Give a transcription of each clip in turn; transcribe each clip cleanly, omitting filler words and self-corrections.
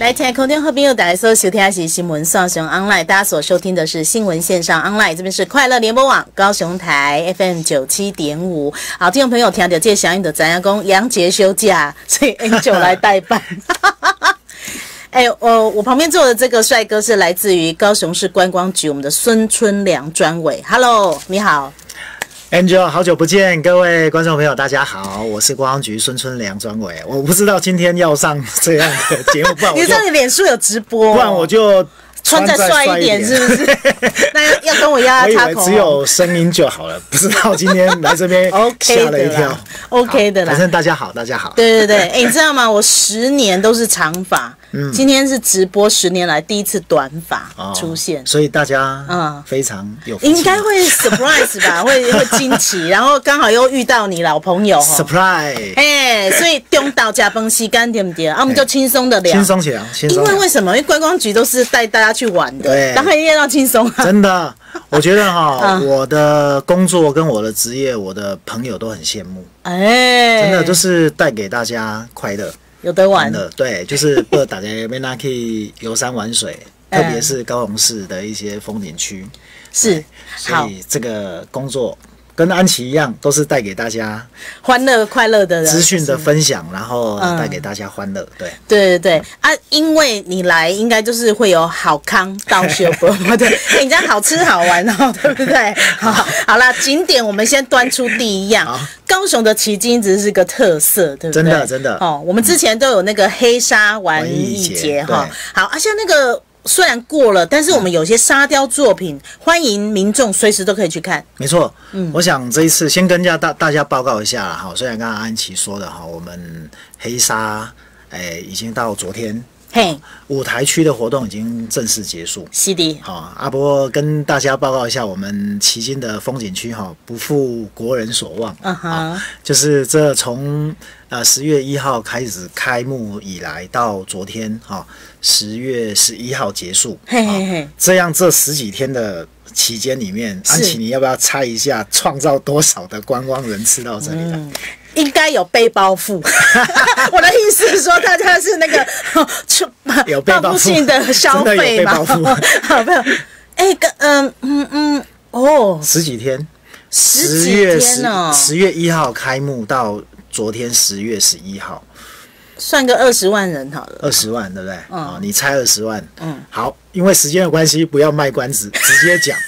来，亲爱的空中好朋友，大家所收听的是新闻线上 online， 大家所收听的是新闻线上 online， 这边是快乐联播网高雄台 FM 97.5。好，听众朋友听到这响应的知影讲杨杰休假，所以 Angel 来代班。我旁边坐的这个帅哥是来自于高雄市观光局我们的孙春良专委。Hello， 你好。 Angel， 好久不见，各位观众朋友，大家好，我是观光局孙春良专委。我不知道今天要上这样的节目，不然我就你知道你脸书有直播， 不然我就穿再帅一点，是不是？那要跟我要插口， 我以为只有声音就好了，不知道今天来这边吓了一跳。 OK 的啦， 反正大家好，大家好。 对对对，你知道吗？我10年都是长发。今天是直播10年来第一次短发出现， 所以大家非常有福气， 应该会 surprise 吧，会惊奇，然后刚好又遇到你老朋友 surprise， 所以中岛加崩西干对不对？我们就轻松的聊， 轻松起来， 因为什么？因为观光局都是带大家去玩的， 对， 当然一定要轻松啊。 真的，我觉得我的工作跟我的职业，我的朋友都很羡慕，真的就是带给大家快乐。 有得玩的，对，就是不大家没拿去游山玩水，特别是高雄市的一些风景区， 是， 所以这个工作跟安琪一样，都是带给大家欢乐、快乐的资讯的分享，然后带给大家欢乐，对， 对对对啊，因为你来，应该就是会有好康到学博，对，你这样好吃好玩哦，对不对？好啦，景点我们先端出第一样。高雄的旗津只是个特色，对不对？ 真的我们之前都有那个黑沙玩艺节哈。好，像那个虽然过了，但是我们有些沙雕作品，欢迎民众随时都可以去看。 没错，我想这一次先跟大家报告一下啦哈。虽然刚刚安琪说的哈，我们黑沙已经到昨天。舞台区的活动已经正式结束。 是的。 不过跟大家报告一下，我们旗津的风景区不负国人所望。就是这从10月1号开始开幕以来，到昨天10月11号结束。这样这10几天的期间里面，安琪你要不要猜一下，创造多少的观光人次到这里来？ 应该有背包付，我的意思是说，大家是那个有背包付性的消费嘛？好，没有， 十几天 ，10月 1号开幕到昨天10月11号， 算个20万人好了。 20万，对不对？你猜20万。好，因为时间的关系，不要卖关子，直接讲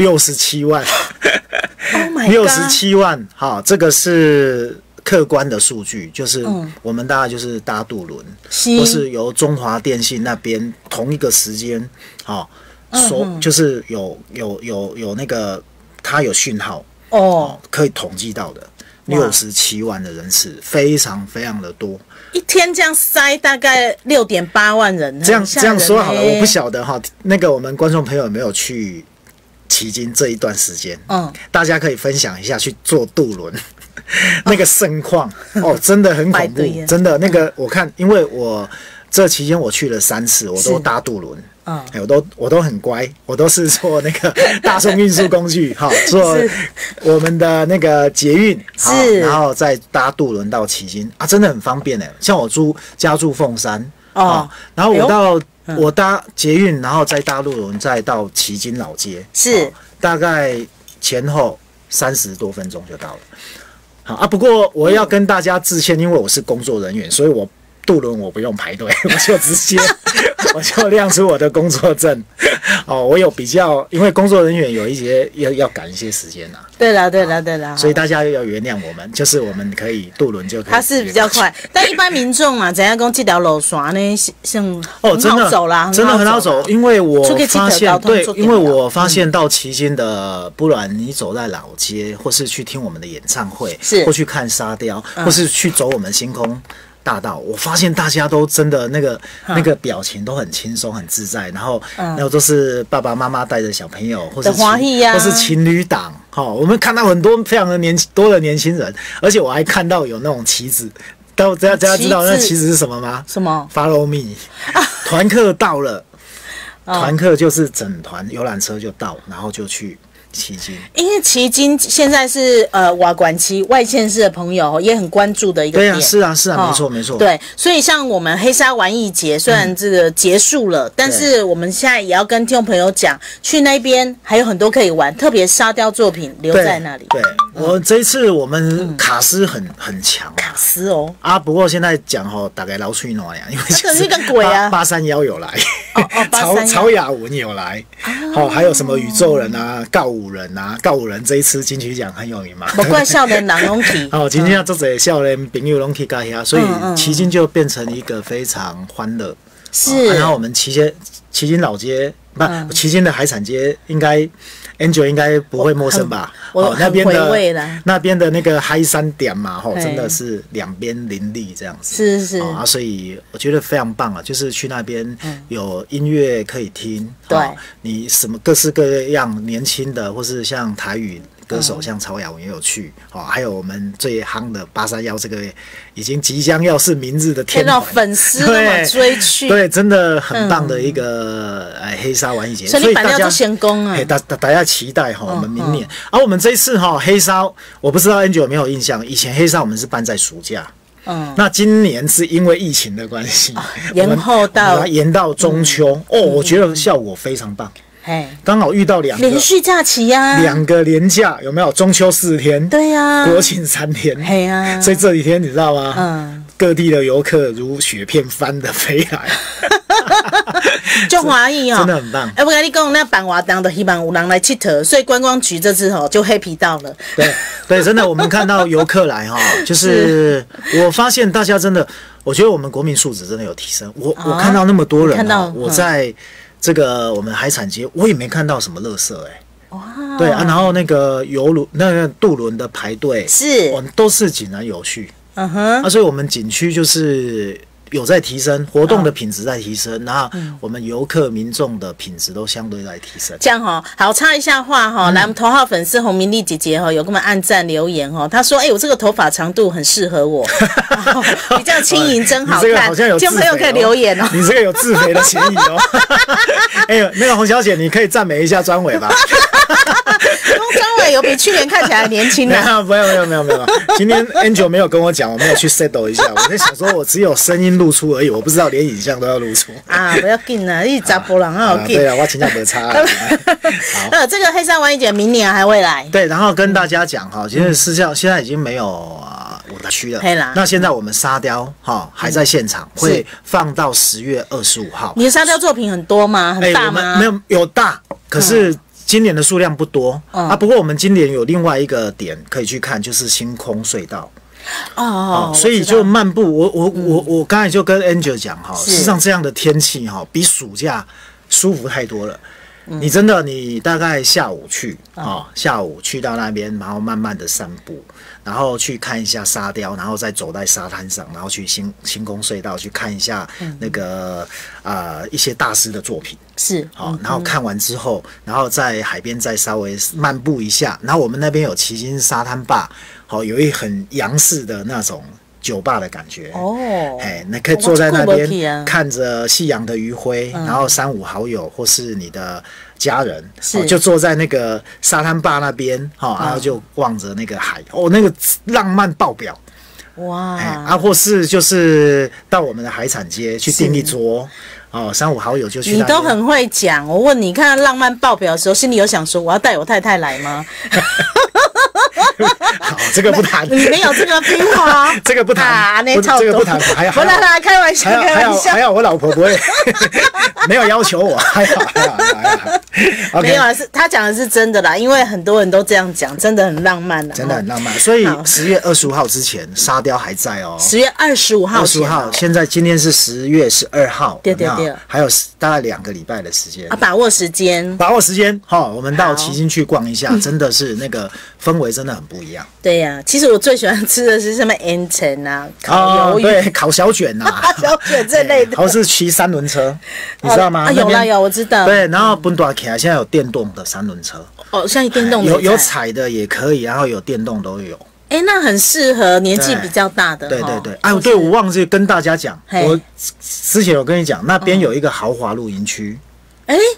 67万。67万，好，这个是客观的数据，就是我们大概就是搭渡轮，或是由中华电信那边同一个时间，就是有那个它有讯号可以统计到的67万的人次，非常非常的多。 一天这样塞大概6.8万人， 这样说好了，我不晓得那个我们观众朋友有没有去旗津这一段时间，大家可以分享一下去坐渡轮那个盛况真的很恐怖，真的那个我看，因为我这期间我去了3次，我都搭渡轮，我都很乖，我都是坐那个大众运输工具，坐我们的那个捷运，然后再搭渡轮到旗津真的很方便像我家住凤山然后我搭捷运，然后再搭渡轮，再到旗津老街，大概前后30多分钟就到了。不过我要跟大家致歉，因为我是工作人员，所以我渡轮我不用排队，我就直接我就亮出我的工作证。我有比较，因为工作人员有一些要赶一些时间对啦， 所以大家要原谅我们，就是我们可以渡轮就可以。 它是比较快，但一般民众嘛，怎样讲这条路线呢？像真的走啦，真的很好走，因为我发现因为我发现到旗津的，不然你走在老街，或是去听我们的演唱会，或去看沙雕，或是去走我们星空大道，我发现大家都真的那个表情都很轻松很自在，然后都是爸爸妈妈带着小朋友，或是情侣档，我们看到很多非常的多的年轻人，而且我还看到有那种旗子，大家知道那旗子是什么吗？ 什么 ？Follow me， 团客到了，团客就是整团游览车就到，然后就去旗津， 因为旗津现在是瓦管区外县市的朋友也很关注的一个点。 对啊，是啊，没错没错。 对，所以像我们黑沙玩艺节虽然这个结束了，但是我们现在也要跟听众朋友讲，去那边还有很多可以玩，特别沙雕作品留在那里。 对，我这一次我们卡斯很强， 卡斯哦啊，不过现在讲大概老吹暖呀，因为这是个鬼啊 ，831有来， 哦曹雅文有来，还有什么宇宙人啊、告五人啊，告五人这一次金曲奖很有名嘛， 不怪少年人拢去， 今天做这少年朋友拢去加遐，所以旗津就变成一个非常欢乐。 是， 然后我们旗津老街，旗津的海产街，应该 Angel 应该不会陌生吧？那边的那个嗨山点嘛，真的是两边林立这样子。 是所以我觉得非常棒啊，就是去那边有音乐可以听， 对， 你什么各式各样年轻的，或是像台语歌手像曹雅文也有去，还有我们最夯的831这个已经即将要是明日的天团， 粉丝那么追去， 对，真的很棒的一个黑沙玩艺节， 所以大家先攻啊， 大家期待我们明年。我们这一次黑沙，我不知道 Angel 有没有印象，以前黑沙我们是办在暑假。那今年是因为疫情的关系，延到中秋。我觉得效果非常棒。刚好遇到2个连续假期呀 ，2个连假有没有？中秋4天， 对呀， 国庆3天，所以这几天你知道吗？各地的游客如雪片般的飞来， 就华裔真的很棒。 我跟你讲，那办活动的希望有人来佚佗，所以观光局这次就happy到了。 对，真的，我们看到游客来就是我发现大家真的，我觉得我们国民素质真的有提升。我看到那么多人，我在这个我们海产街，我也没看到什么垃圾对啊，然后那个游轮、那个渡轮的排队都是井然有序。所以我们景区就是有在提升，活动的品质在提升，然后我们游客民众的品质都相对在提升。 这样好插一下话来，我们头号粉丝洪明丽姐姐有跟我们按赞留言她说我这个头发长度很适合我，比较轻盈真好看。 好像有听众朋友可以留言你这个有自肥的嫌疑那个洪小姐，你可以赞美一下专伟吧。 专伟有比去年看起来年轻了。 没有。今天 Angel 没有跟我讲，我没有去 settle 一下。我在想说，我只有声音露出而已，我不知道连影像都要露出不要紧啊，你查甫人好紧。 对啊，我请假没差。 好，这个黑沙玩艺节明年还会来。 对，然后跟大家讲其实是这样，现在已经没有舞台区了。那现在我们沙雕还在现场，会放到10月25号。 你的沙雕作品很多吗？很大吗？ 没有大，可是今年的数量不多不过我们今年有另外一个点可以去看，就是星空隧道。所以就漫步。我刚才就跟 Angel 讲事实上这样的天气比暑假舒服太多了。你真的，你大概下午去下午去到那边，然后慢慢的散步，然后去看一下沙雕，然后再走在沙滩上，然后去星空隧道去看一下那个一些大师的作品。然后看完之后，然后在海边再稍微漫步一下，然后我们那边有旗津沙滩坝，有一很洋式的那种酒吧的感觉你可以坐在那边看着夕阳的余晖，然后3、5好友或是你的家人就坐在那个沙滩坝那边然后就望着那个海那个浪漫爆表。或是就是到我们的海产街去订一桌3、5好友就去。 你都很会讲。我问你，看到浪漫爆表的时候，心里有想说我要带我太太来吗？ 好，这个不谈。 你没有这个冰花， 这个不谈，这个不谈。还好， 开玩笑， 还好，我老婆不会没有要求我，还好。 没有啊，是他讲的是真的啦，因为很多人都这样讲，真的很浪漫啦， 真的很浪漫。所以10月25号之前，沙雕还在 10月25号 ，25号，今天是10月12号， 对， 还有大概2个礼拜的时间把握时间， 我们到旗津去逛一下，真的是那个氛围真的很不一样。 对呀，其实我最喜欢吃的是什么烟尘烤鱿鱼， 对，烤小卷小卷这类的， 或是骑3轮车，你知道吗？ 有，我知道。 对，然后本大起来，现在有电动的3轮车现在电动有踩的也可以，然后有电动都有。 那很适合年纪比较大的。 对。对，我忘记跟大家讲，我之前有跟你讲，那边有一个豪华露营区。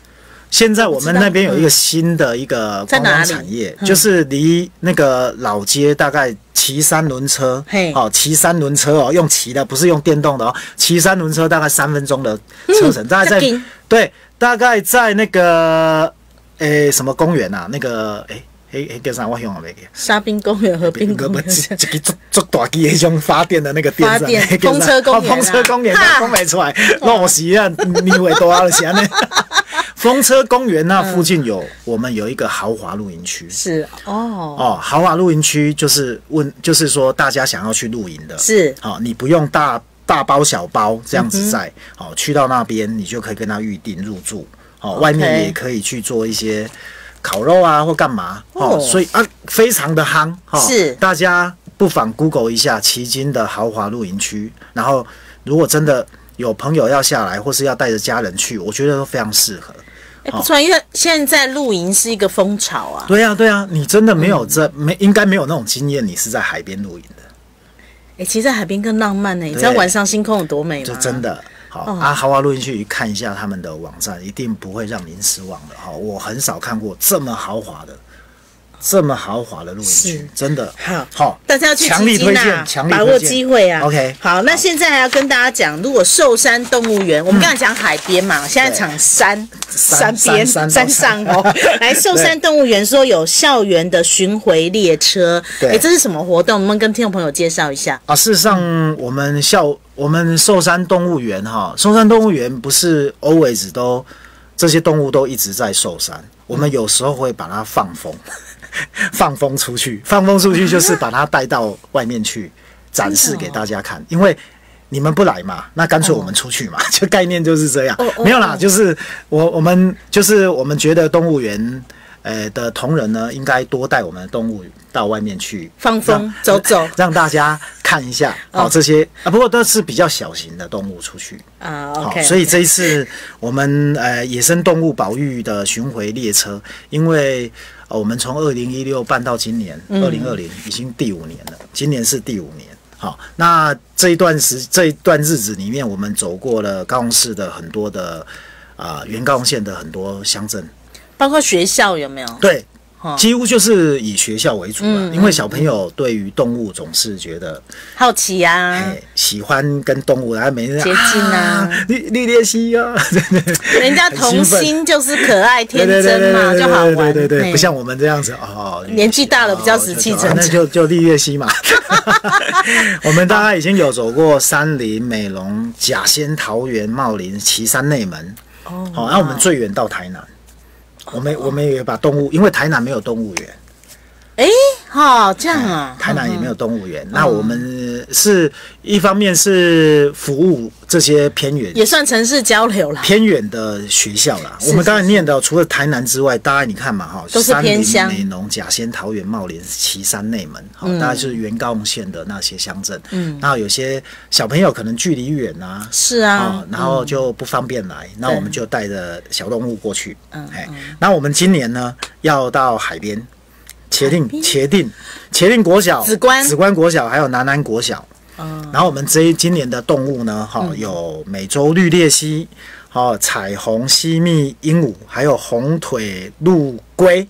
现在我们那边有一个新的一个观光产业，就是离那个老街大概骑3轮车，骑3轮车哦，用骑的不是用电动的哦，骑3轮车大概3分钟的车程，大概在对，大概在那个什么公园啊，那个叫啥？我想啊， 沙滨公园、河滨公园， 一个做大机那种发电的那个电站， 风车公园， 风车公园讲不出来，老实啊，你以为多少钱呢？风车公园那附近我们有一个豪华露营区， 是豪华露营区就是说大家想要去露营的， 是你不用大包小包这样子在，去到那边你就可以跟他预定入住，外面也可以去做一些烤肉啊或干嘛，所以非常的夯， 是大家不妨 Google 一下旗津的豪华露营区，然后如果真的有朋友要下来或是要带着家人去，我觉得都非常适合。 不错，因为现在露营是一个风潮啊。 对啊，你真的没有应该没有那种经验，你是在海边露营的。 其实在海边更浪漫呢，你知道晚上星空有多美吗？ 就真的。豪华露营区看一下他们的网站，一定不会让您失望的。我很少看过这么豪华的露营区，真的好，大家要去强力推荐， 把握机会啊。 OK， 好，那现在还要跟大家讲，如果寿山动物园，我们刚才讲海边嘛，现在讲山边山上哦。来，寿山动物园说有校园的巡回列车，这是什么活动？能不能跟听众朋友介绍一下啊？事实上，我们寿山动物园寿山动物园不是 always 都这些动物都一直在寿山，我们有时候会把它放风出去，就是把它带到外面去展示给大家看，因为你们不来嘛，那干脆我们出去嘛，就概念就是这样。没有啦，就是我们觉得动物园的同仁呢，应该多带我们的动物到外面去放风走， 让大家看一下这些不过都是比较小型的动物出去 OK， 所以这一次我们野生动物保育的巡回列车，因为我们从2016办到今年2020，已经第5年了，今年是第5年。好，那这一段日子里面，我们走过了高雄市的很多的原高雄县的很多乡镇， 包括学校有没有？ 对。几乎就是以学校为主了，因为小朋友对于动物总是觉得好奇啊， 喜欢跟动物，然后每天接近啊， 绿鬣蜥啊， 人家童心就是可爱天真嘛，就好玩。 对，不像我们这样子年纪大了比较死气沉沉， 那就绿鬣蜥嘛。我们大概已经有走过山林、美浓、甲仙、桃园、茂林、旗山、内门，然后我们最远到台南。我们也把动物，因为台南没有动物园。 这样啊， 台南也没有动物园。那我们是一方面是服务这些偏远， 也算城市交流了。偏远的学校啦，我们刚才念的，除了台南之外，大概你看嘛， 都是偏乡， 美浓、甲仙、桃园、茂林、旗山、内门，大概就是原高雄县的那些乡镇。然后有些小朋友可能距离远啊， 是啊， 然后就不方便来，那我们就带着小动物过去。那我们今年呢，要到海边。茄萣国小、紫关国小，还有南安国小。然后我们今年的动物呢，有美洲绿鬣蜥，彩虹西密鹦鹉，还有红腿陆龟。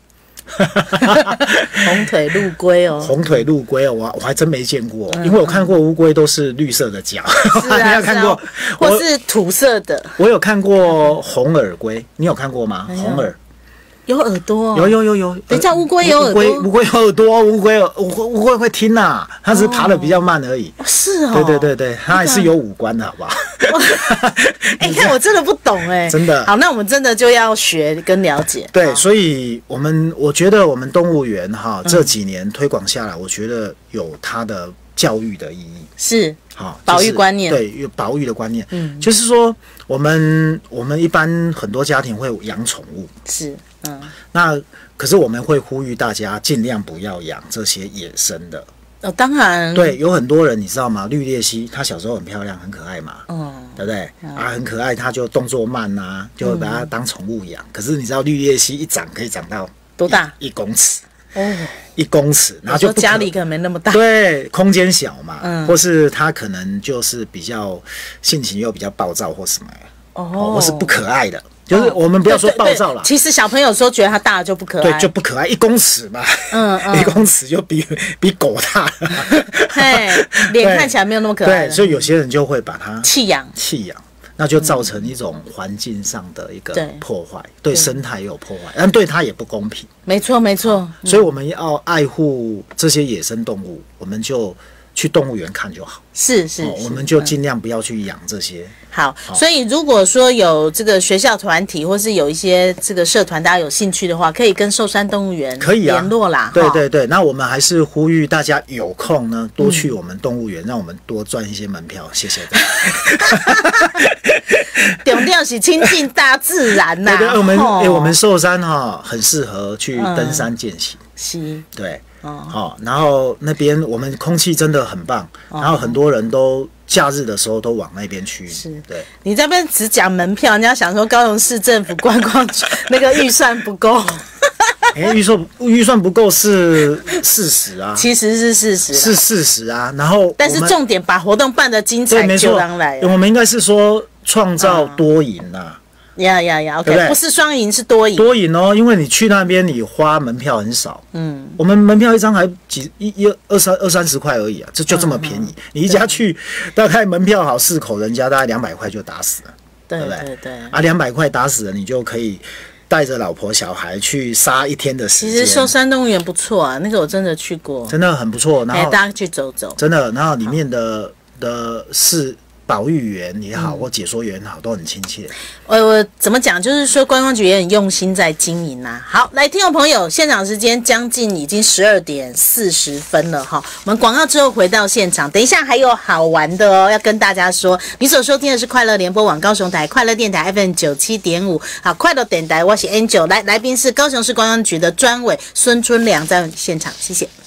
红腿陆龟哦， 我还真没见过，因为我看过乌龟都是绿色的脚，你有看过？ 或是土色的？ 我有看过红耳龟，你有看过吗？红耳。 有耳朵有。 等一下，乌龟有耳朵， 乌龟有耳朵，乌龟会听呐，它只是爬得比较慢而已。 是哦， 对，它还是有五官的，好不好？ 看我真的不懂真的。 好，那我们真的就要学跟了解。 对，所以我觉得我们动物园这几年推广下来，我觉得有它的教育的意义， 是保育观念， 对，有保育的观念。就是说我们一般很多家庭会养宠物， 是。 那可是我们会呼吁大家尽量不要养这些野生的。 当然， 对，有很多人你知道吗？绿鬣蜥它小时候很漂亮，很可爱嘛，对不对？很可爱，它就动作慢啊，就会把它当宠物养。可是你知道绿鬣蜥一长可以长到多大 ？1公尺。1公尺，然后就家里可能没那么大， 对，空间小嘛，或是它可能就是比较性情又比较暴躁或什么，或是不可爱的。 就是我们不要说暴躁啦， 其实小朋友说觉得它大就不可爱， 对，就不可爱，1公尺嘛，1公尺就比狗大， 嘿，脸看起来没有那么可爱， 对，所以有些人就会把它弃养， 那就造成一种环境上的一个破坏，对生态也有破坏，但对它也不公平。没错，所以我们要爱护这些野生动物，我们就去动物园看就好。是，我们就尽量不要去养这些。好，所以如果说有这个学校团体，或是有一些这个社团，大家有兴趣的话，可以跟寿山动物园联络啦。对，那我们还是呼吁大家有空呢，多去我们动物园，让我们多赚一些门票。谢谢大家。重点是亲近大自然呐。对，我们寿山很适合去登山健行。是，对。然后那边我们空气真的很棒，然后很多人都假日的时候都往那边去。是，对。你这边只讲门票，人家想说高雄市政府观光局那个预算不够。预算不够是事实啊，其实是事实，是事实啊。然后，但是重点把活动办得精彩，就当来。我们应该是说创造多赢啊。OK， 不是双赢是多赢，因为你去那边你花门票很少，我们门票一张还二三十块而已啊，就这么便宜。你一家去大概门票好4口人家大概200块就打死了，对不对？对啊，200块打死了，你就可以带着老婆小孩去杀1天的时间。其实寿山动物园不错啊，那个我真的去过，真的很不错。然后大家去走走，真的，然后里面的是。保育员也好，或解说员也好，都很亲切。我怎么讲？就是说，观光局也很用心在经营啊。好，来，听众朋友，现场时间将近已经12点40分了哈。我们广告之后回到现场，等一下还有好玩的哦，要跟大家说。你所收听的是快乐联播网高雄台快乐电台 FM 97.5。好，快乐电台，我是 Angel， 来宾是高雄市观光局的专委孙春良在现场，谢谢。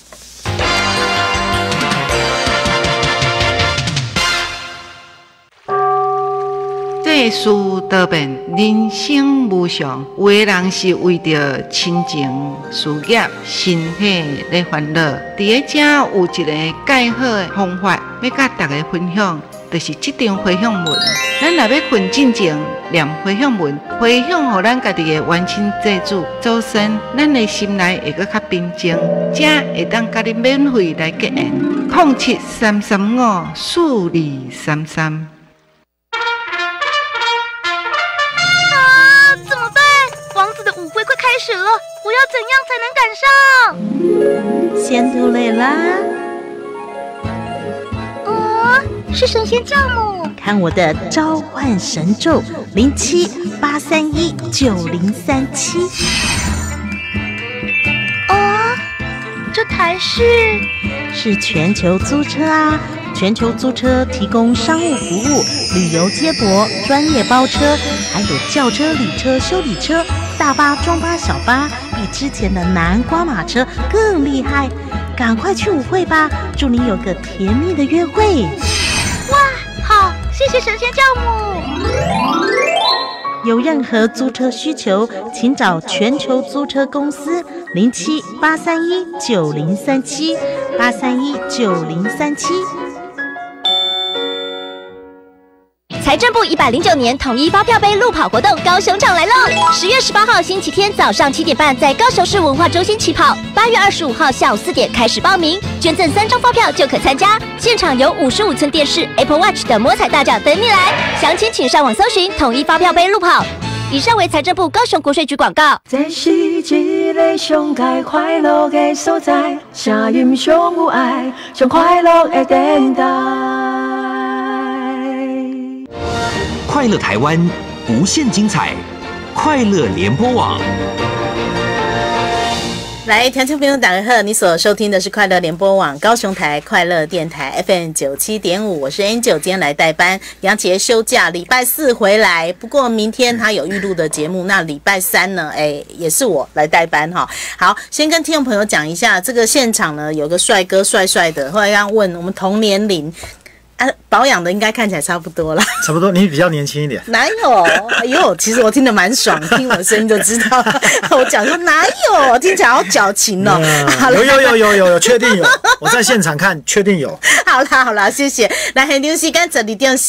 世事多变，人生无常，有的人是为着亲情、事业、身体来烦恼。伫个遮有一个介好的方法，要甲大家分享，就是这张回向文。咱若要困进前念回向文，回向互咱家己的冤亲债主祖先，咱的心内会阁较平静，才会当甲你免费来结缘。073354233。开始了，我要怎样才能赶上？仙杜蕾拉，是神仙教母。看我的召唤神咒0783190037。这台是全球租车啊！全球租车提供商务服务、旅游接驳、专业包车，还有轿车、礼车、修理车。大巴、中巴、小巴，比之前的南瓜马车更厉害，赶快去舞会吧！祝你有个甜蜜的约会。哇，好，谢谢神仙教母。有任何租车需求，请找全球租车公司0783190037，8319037。财政部109年统一发票杯路跑活动高雄场来喽！10月18号星期天早上7点半在高雄市文化中心起跑，8月25号下午4点开始报名，捐赠3张发票就可参加。现场有55寸电视、Apple Watch 的摸彩大奖等你来，详情请上网搜寻统一发票杯路跑。以上为财政部高雄国税局广告。这是一个上界快乐的所在，声音上有爱，上快乐的电台。 快乐台湾，无限精彩，快乐联播网。 来，听众朋友大家好，你所收听的是快乐联播网高雄台快乐电台 FM 97.5，我是 Angel， 今天来代班。杨杰休假，礼拜4回来，不过明天他有预录的节目，那礼拜3呢，也是我来代班哈。好，先跟听众朋友讲一下，这个现场呢有个帅哥帅帅的，后来要问我们同年龄。 保养的应该看起来差不多啦。 差不多，你比较年轻一点。 哪有？哎呦，其实我听得蛮爽，听我的声音就知道。我讲说哪有，听起来好矫情哦。 有，确定有。我在现场看，确定有。 好啦，谢谢。来，很牛时间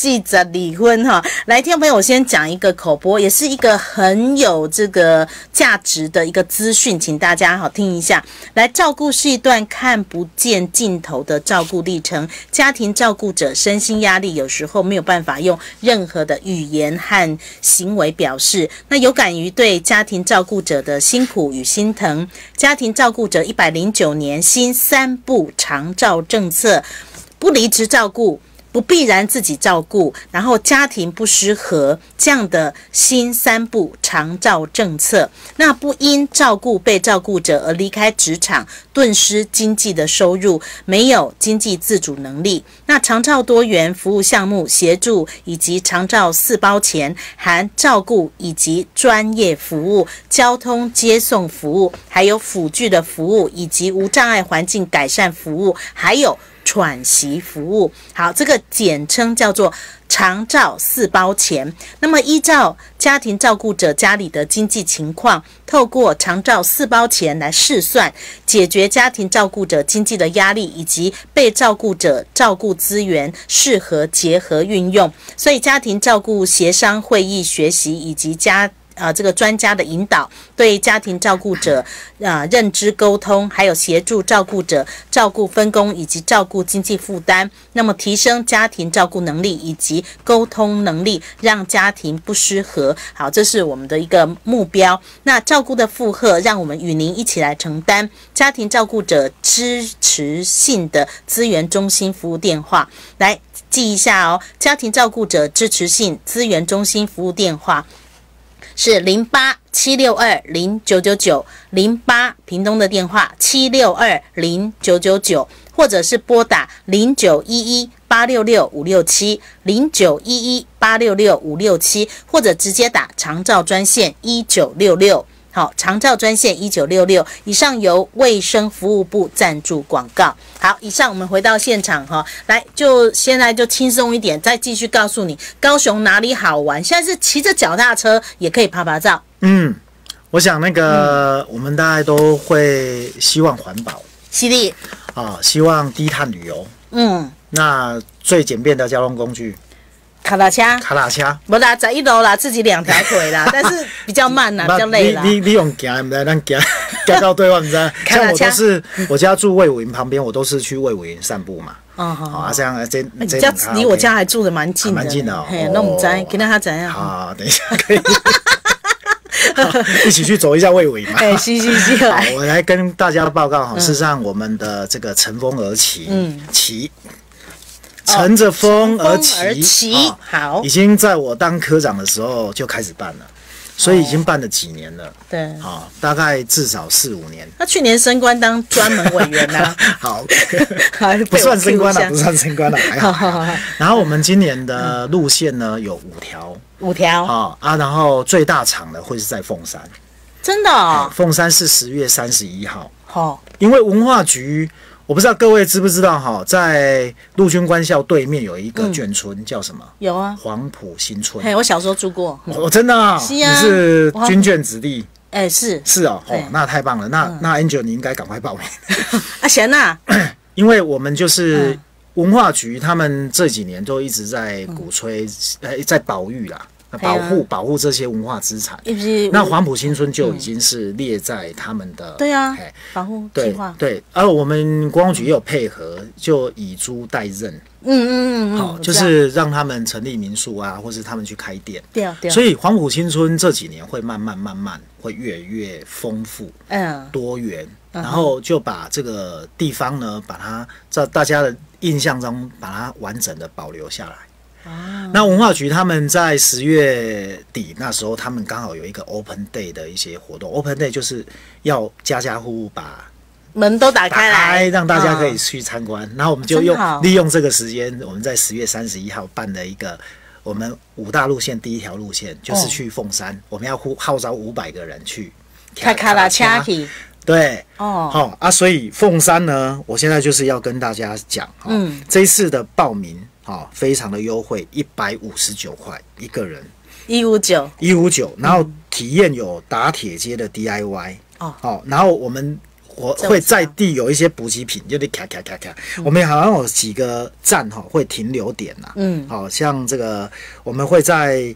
12:42哈。来，听众朋友，我先讲一个口播，也是一个很有这个价值的一个资讯，请大家好听一下。来，照顾是一段看不见尽头的照顾历程，家庭照顾者身心压力有时候没有办法用任何的语言和行为表示。那有感于对家庭照顾者的辛苦与心疼，家庭照顾者109年新3步长照政策，不离职照顾，不必然自己照顾，然后家庭不失和，这样的新3步长照政策，那不因照顾被照顾者而离开职场，顿失经济的收入，没有经济自主能力。那长照多元服务项目协助以及长照4包钱，含照顾以及专业服务、交通接送服务，还有辅具的服务，以及无障碍环境改善服务，还有喘息服务。好，这个简称叫做长照4包钱。那么依照家庭照顾者家里的经济情况，透过长照4包钱来试算，解决家庭照顾者经济的压力，以及被照顾者照顾资源适合结合运用。所以家庭照顾协商会议学习以及这个专家的引导，对家庭照顾者认知沟通，还有协助照顾者照顾分工以及照顾经济负担，那么提升家庭照顾能力以及沟通能力，让家庭不失和。好，这是我们的一个目标。那照顾的负荷，让我们与您一起来承担。家庭照顾者支持性的资源中心服务电话，来记一下哦。家庭照顾者支持性资源中心服务电话是0876209990，屏东的电话7620999，或者是拨打0911866567，0911866567，或者直接打长照专线1966。好，长照专线1966。以上由卫生服务部赞助广告。好，以上我们回到现场哈，来，现在就轻松一点，再继续告诉你高雄哪里好玩。现在是骑着脚踏车也可以拍拍照。 我想那个我们大概都会希望环保， 是的希望低碳旅游。那最简便的交通工具。 卡拉车，不啦，在1楼啦，自己2条腿啦，但是比较慢啦，比较累啦。 你用行，不知咱行到对岸，不知道。像我都是，我家住卫武营旁边，我都是去卫武营散步嘛。这样这家离我家还住得蛮近的， 蛮近的哦。 那我们在，今天他怎样？ 好，等一下可以。一起去走一下卫武营嘛。 是。 好，我来跟大家报告哈，事实上我们的这个乘风而起，乘着风而起， 好， 已经在我当科长的时候就开始办了，所以已经办了几年了。 对， 大概至少4、5年。 那去年升官当专门委员啊， 好，不算升官了，还好。然后我们今年的路线呢有5条，然后最大场的会是在凤山， 真的哦， 凤山是10月31号。因为文化局。我不知道各位知不知道在陆军官校对面有一个眷村，叫什么？有啊，黄埔新村。 我小时候住过。 真的啊？你是军眷子弟？是哦，那太棒了。那 Angel 你应该赶快报名。 行啊， 因为我们就是文化局，他们这几年都一直在鼓吹，在保育啦。保护这些文化资产，那黄埔新村就已经是列在他们的保护计划。 对，而我们国防局也有配合，就以租代任。好，就是让他们成立民宿啊，或是他们去开店。 对。 所以黄埔新村这几年会慢慢会越来越丰富，多元，然后就把这个地方呢，把它在大家的印象中把它完整的保留下来。那文化局他们在10月底那时候，他们刚好有一个 Open Day 的一些活动。Open Day 就是要家家户户把门都打开来， 让大家可以去参观。然后我们就利用这个时间，我们在10月31号办了一个我们5大路线第1条路线，就是去凤山，我们要号召500个人去卡拉车。 对，所以凤山呢，我现在就是要跟大家讲，这一次的报名。 好，非常的优惠，159块一个人 159， 然后体验有打铁街的 DIY 好，然后我会在地有一些补给品，就是咔，我们好像有几个站会停留点啦，好像这个我们会在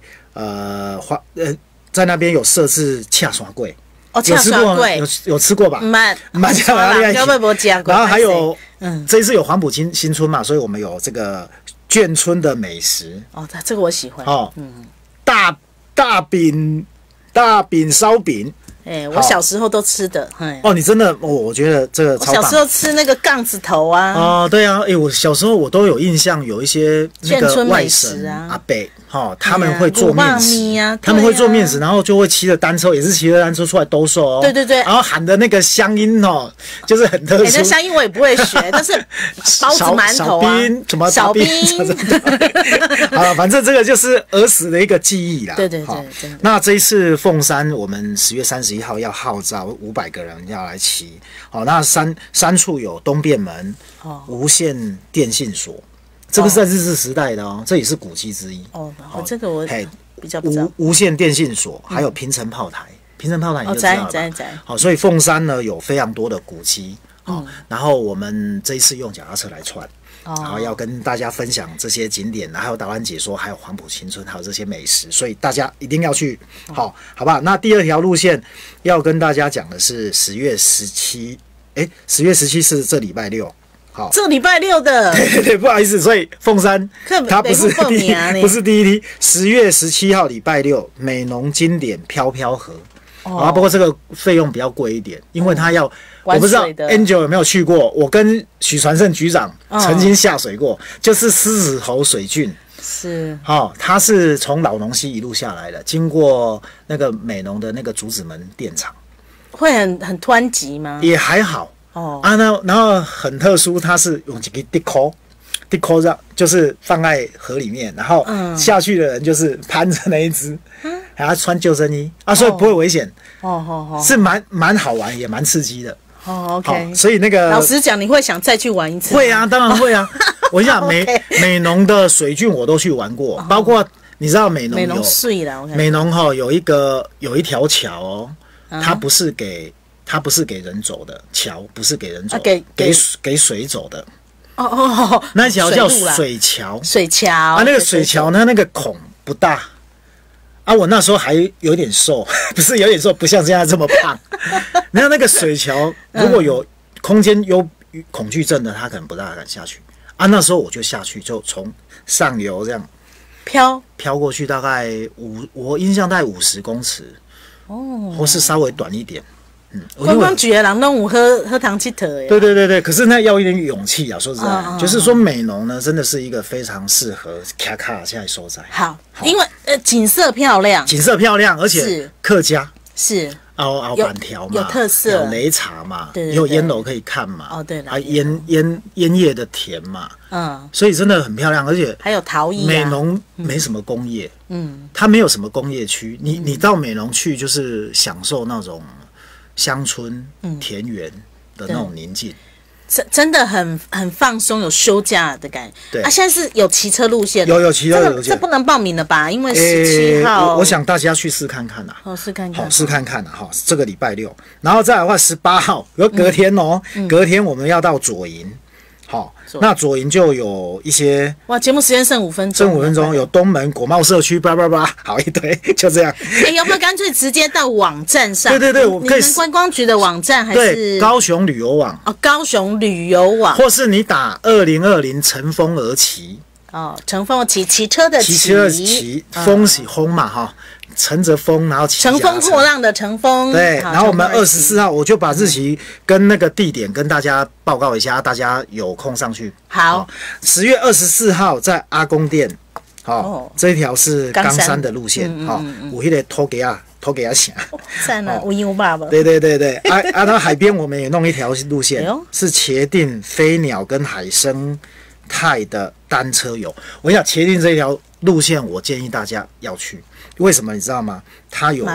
在那边有设置恰刷柜。 恰刷柜有吃过吧？ 蛮恰刷柜，然后还有这一次有黄埔新村嘛，所以我们有这个眷村的美食。 这个我喜欢。 大饼烧饼。 我小时候都吃的。 你真的我觉得这个超棒。 我小时候吃那个杠子头啊。 对啊，我小时候我都有印象，有一些那个外省阿伯。他们会做面食他们会做面食，然后就会骑着单车，也是骑着单车出来兜售对， 然后喊的那个乡音就是很特殊。 那乡音我也不会学，但是包子馒头什么小兵，反正这个就是儿时的一个记忆啦。 对， 那这一次凤山，我们10月31号要号召500个人要来骑。那三处有东便门、无线电信所。这个是在日治时代的这也是古迹之一。 这个我比较不知道。 无线电信所，还有平城炮台，平城炮台你就知道了吧？好，所以凤山呢有非常多的古迹。然后我们这一次用脚踏车来串，然后要跟大家分享这些景点，还有导览解说，还有黄埔新村，还有这些美食，所以大家一定要去。好不好？那第二条路线要跟大家讲的是10月17，10月17是这礼拜六。好， 这礼拜六的， 对，不好意思，所以凤山它不是第一梯，10月17号礼拜六，美浓经典飘飘河，不过这个费用比较贵一点，因为它要，我不知道 Angel 有没有去过，我跟许传胜局长曾经下水过，就是狮子头水郡， 是， 它是从老农溪一路下来的，经过那个美浓的那个竹子门电厂， 会很湍急吗？ 也还好。然后很特殊，它是用几个地沟这样，就是放在河里面，然后下去的人就是攀着那一只，还要穿救生衣所以不会危险。是蛮好玩，也蛮刺激的。 OK。 所以那个老实讲，你会想再去玩一次？ 会啊，当然会啊。我想美浓的水郡我都去玩过，包括你知道美浓水啦， 美浓有一条桥它不是给人走的桥，不是给人走，给水走的。那条叫水桥。那个水桥呢，那个孔不大。我那时候还有点瘦，不是有点瘦，不像现在这么胖。然后那个水桥，如果有空间有恐惧症的，他可能不大敢下去。那时候我就下去，就从上游这样飘过去，大概我印象大概50公尺，或是稍微短一点。 观光局的人都有喝糖吃头的。 对，可是那要一点勇气啊！说实在，就是说美浓呢，真的是一个非常适合卡现在所在。 好，因为景色漂亮， 而且客家是凹板条嘛， 有特色， 有擂茶嘛，也有烟楼可以看嘛。 对了， 烟叶的田嘛，所以真的很漂亮，而且还有陶艺。 美浓没什么工业，它没有什么工业区，你到美浓去就是享受那种乡村田园的那种宁静， 真的很放松，有休假的感觉。 对现在是有骑车路线， 有骑车路线， 这不能报名了吧？因为17号， 我想大家去试看看试看看， 这个礼拜六，然后再来的话18号，隔天隔天我们要到左营。那左营就有一些节目时间剩5分钟， 有东门国贸社区，好一堆，就这样。 要不要干脆直接到网站上？ 对，我可以。 你们观光局的网站还是高雄旅游网？ 高雄旅游网， 或是你打2020乘风而骑。 乘风骑车的骑，风是风嘛乘着风，然后乘风破浪的乘风。 对，然后我们24号我就把日期跟那个地点跟大家报告一下，大家有空上去。 好 ，10月24号在阿公店，这一条是冈山的路线，有那个托给亚峡。 赞啊，有爸爸。 对，然后海边我们也弄一条路线，是茄定飞鸟跟海生态的单车游。我跟你讲，茄定这一条路线，我建议大家要去。为什么你知道吗？它有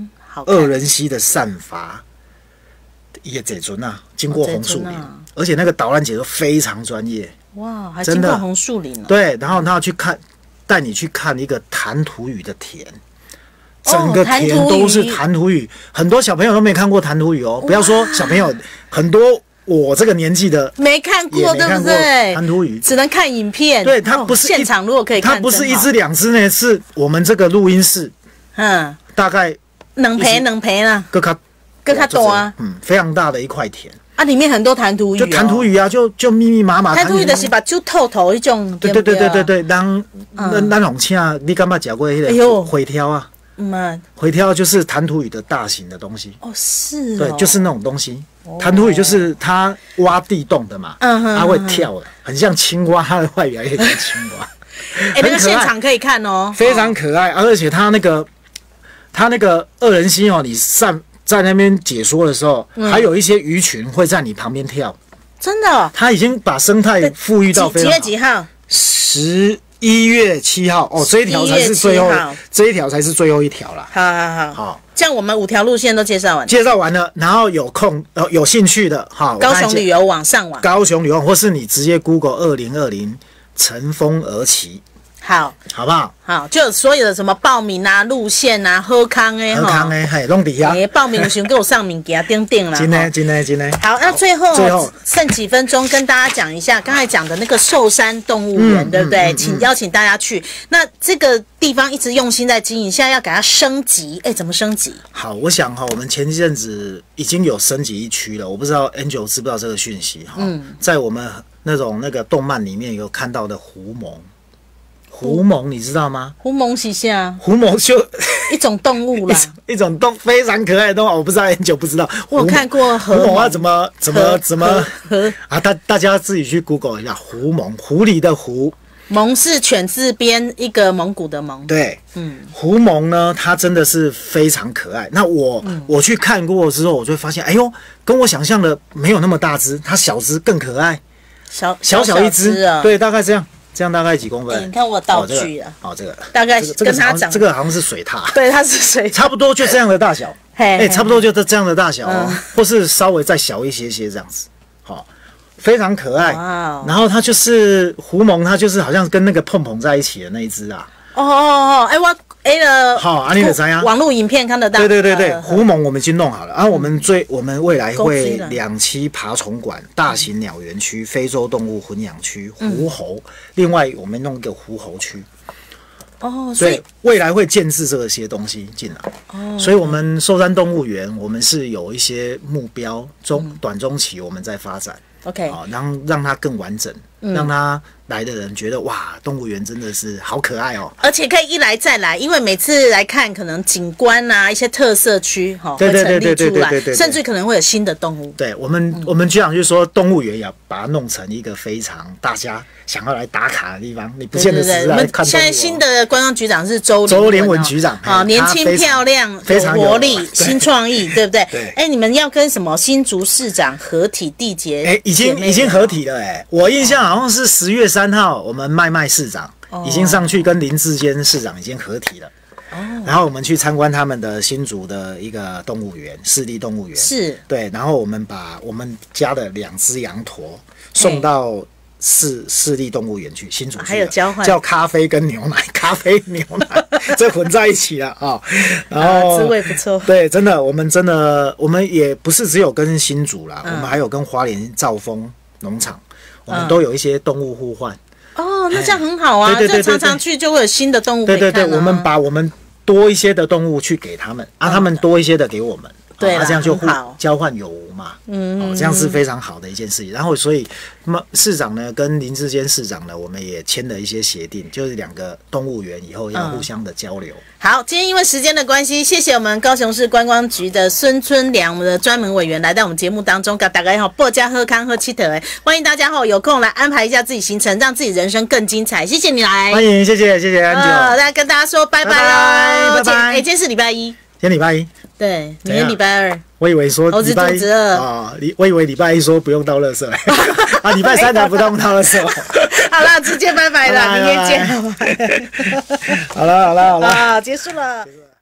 2人溪的散发，也这尊经过红树林，而且那个导览解说非常专业， 哇，还经过红树林哦。 对，然后他去看，带你去看一个弹涂鱼的田。整个田都是弹涂鱼，很多小朋友都没看过弹涂鱼哦。不要说小朋友，很多我这个年纪的没看过，对不对？ 弹涂鱼只能看影片。 对，它不是现场，如果可以看， 它不是一只两只呢，是我们这个录音室，大概两皮啦， 更较大啊， 非常大的一块田啊，里面很多弹涂鱼， 就弹涂鱼啊，就密密麻麻。 弹涂鱼就是把酒透透一种， 对，当那种像你敢不吃过那个回挑啊？回挑就是弹涂鱼的大型的东西。 哦，是。 对，就是那种东西。弹涂鱼就是它挖地洞的嘛，它会跳的，很像青蛙，它的外表也像青蛙。 那个现场可以看哦， 非常可爱，而且它那个二人溪哦，你在那边解说的时候，还有一些鱼群会在你旁边跳。真的？它已经把生态富裕到非常好。 几月几号 ？11月7号哦，这一条才是最后，这一条才是最后一条啦。 好，这样我们5条路线都介绍完了，然后有兴趣的哈， 高雄旅游网上网， 高雄旅游，或是你直接 Google 2020乘风而起。好不好？ 好，就有所有的什么报名啊、路线啊、喝康嘿， 弄底下。 报名先给我上名给他订啦。 真的。 好，那最后剩几分钟跟大家讲一下刚才讲的那个寿山动物园，对不对？邀请大家去。那这个地方一直用心在经营，现在要给它升级，怎么升级？ 好，我想我们前一阵子已经有升级一区了，我不知道 Angel 知不知道这个讯息在我们那个动漫里面有看到的狐獴你知道吗？ 狐獴是啥？ 狐獴就一种动物啦， 一种非常可爱的动物，我不知道很久不知道。 我有看过狐獴要怎么啊？大家自己去 Google 一下狐獴，狐狸的狐， 獴是犬字边一个蒙古的蒙。 对，狐獴呢，它真的是非常可爱。那我去看过之后，我就会发现，哎呦，跟我想象的没有那么大只，它小只更可爱，小一只啊，对，大概这样。这样大概几公分？ 你看我道具啊， 这个大概跟它长， 这个好像是水獭， 对，它是水獭， 差不多就这样的大小，差不多就这样的大小或是稍微再小一些这样子，非常可爱。然后它就是狐獴，它就是好像跟那个碰碰在一起的那一只啊。 网络影片看得到。 对，狐獴我们已经弄好了，我们未来会2期爬虫馆、大型鸟园区、非洲动物混养区、狐猴，另外我们弄一个狐猴区。所以未来会建制这些东西进来。所以我们寿山动物园，我们是有一些目标，短中期我们在发展。 OK， 让它更完整，让它来的人觉得哇，动物园真的是好可爱哦， 而且可以一来再来，因为每次来看可能景观啊一些特色区会成立出来，甚至可能会有新的动物。 对，我们局长就说动物园要把它弄成一个非常大家想要来打卡的地方，你不见得是来看动物。 现在新的观光局长是周连文局长， 年轻漂亮， 非常有活力，新创意，对不对？ 对。 你们要跟什么新竹市长合体缔结？ 已经合体了我印象好像是10月3号，我们麦市长已经上去跟林志坚市长已经合体了。然后我们去参观他们的新竹的一个动物园，市立动物园。是。对，然后我们把我们家的2只羊驼送到市立动物园去，新竹去， 还有交换， 叫咖啡跟牛奶，咖啡牛奶这混在一起了然后滋味不错。 对，真的，我们也不是只有跟新竹啦，我们还有跟花莲兆丰农场，我们都有一些动物互换。 那这样很好啊，就常常去就会有新的动物可以看。 对，我们把我们多一些的动物去给他们他们多一些的给我们。对，这样就交换有无嘛，这样是非常好的一件事情。然后，所以市长呢跟林志坚市长呢，我们也签了一些协定，就是2个动物园以后要互相的交流。 好，今天因为时间的关系，谢谢我们高雄市观光局的孙春良，我们的专门委员来到我们节目当中，给大家报家喝康喝七特欢迎大家有空来安排一下自己行程，让自己人生更精彩。谢谢你来， 欢迎，谢谢安九， 来跟大家说拜拜喽， 拜拜。 今天是礼拜1。 今天礼拜1， 对，明天礼拜2。 我以为说礼拜1我以为礼拜1说不用倒垃圾礼拜3才不用倒垃圾。 好了，直接拜拜了，明天见。 好了， 结束了。